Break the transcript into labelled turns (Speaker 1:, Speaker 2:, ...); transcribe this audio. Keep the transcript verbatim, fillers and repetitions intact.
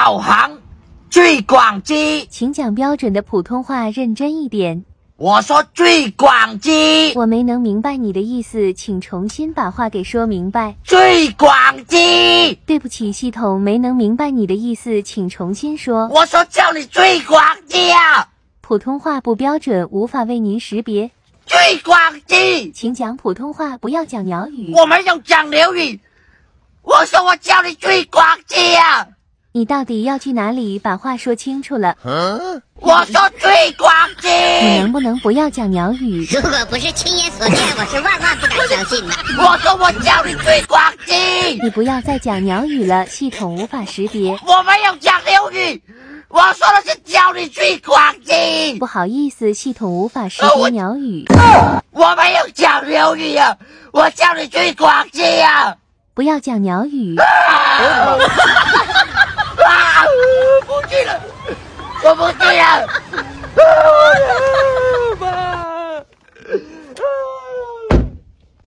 Speaker 1: 导航最广机，
Speaker 2: 请讲标准的普通话，认真一点。
Speaker 1: 我说最广机，
Speaker 2: 我没能明白你的意思，请重新把话给说明白。
Speaker 1: 最广机，
Speaker 2: 对不起，系统没能明白你的意思，请重新说。
Speaker 1: 我说叫你最广机啊！
Speaker 2: 普通话不标准，无法为您识别。
Speaker 1: 最广机，
Speaker 2: 请讲普通话，不要讲鸟语。
Speaker 1: 我没有讲鸟语，我说我叫你最广机啊！
Speaker 2: 你到底要去哪里？把话说清楚了。
Speaker 1: 嗯，我说最广机，
Speaker 2: 你能不能不要讲鸟语？
Speaker 3: 如果不是亲眼所见，我是万万不敢相信的。
Speaker 1: 我说我叫你最广机，
Speaker 2: 你不要再讲鸟语了，系统无法识别。
Speaker 1: 我没有讲鸟语，我说的是叫你最广机。
Speaker 2: 不好意思，系统无法识别鸟语。
Speaker 1: 我没有讲鸟语啊，我叫你最广机啊！
Speaker 2: 不要讲鸟语。
Speaker 1: 啊！啊！我不去了，我不去了。